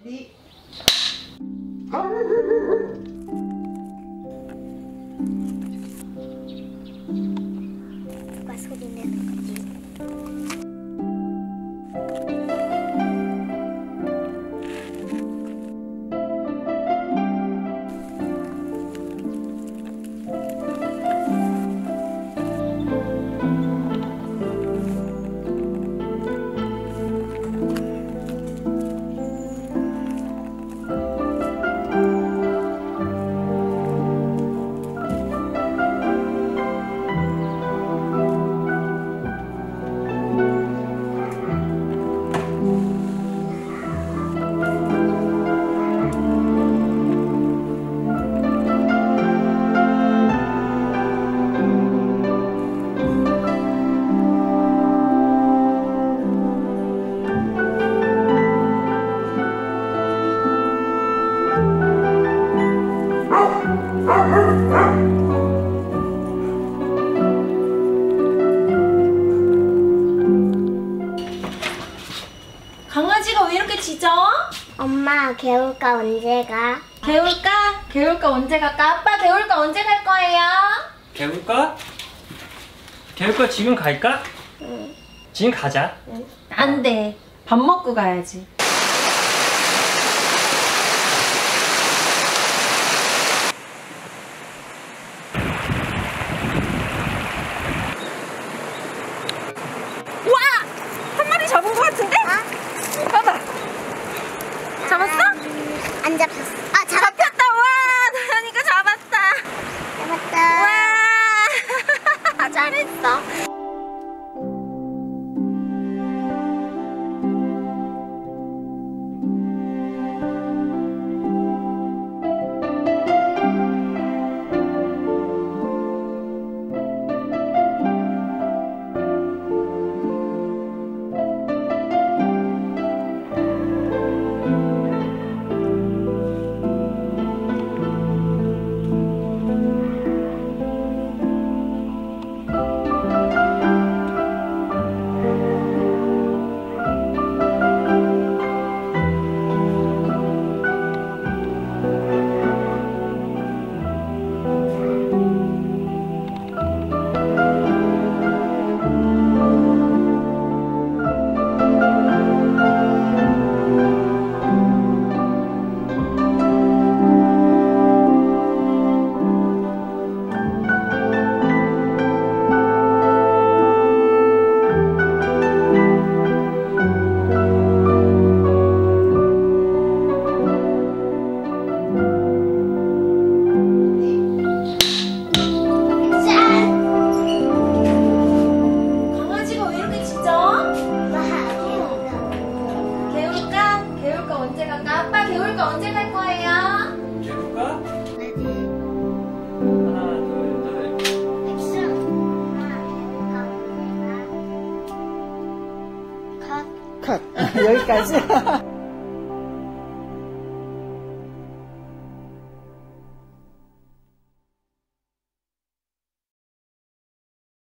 레디. 누가 소리 내는 거지? 강아지가 왜 이렇게 짖어? 엄마, 개울가 언제 가? 개울가? 개울가 언제 갈까? 아빠 개울가 언제 갈 거예요? 개울가? 개울가 지금 갈까? 응. 지금 가자. 응. 안 돼. 밥 먹고 가야지. 와! 한 마리 잡은 것 같은데? 봐봐. 잡았어? 안 잡혔어. 아, 잡혔다. 와! 나연이가 잡았다. 잡았다. 와! 잘했어. 언제 갈까? 아빠 개울가 언제 갈 거예요? 개울가? 레디. 하나, 둘, 셋. 액션. 엄마, 개울가 언제 가? 컷. 여기까지.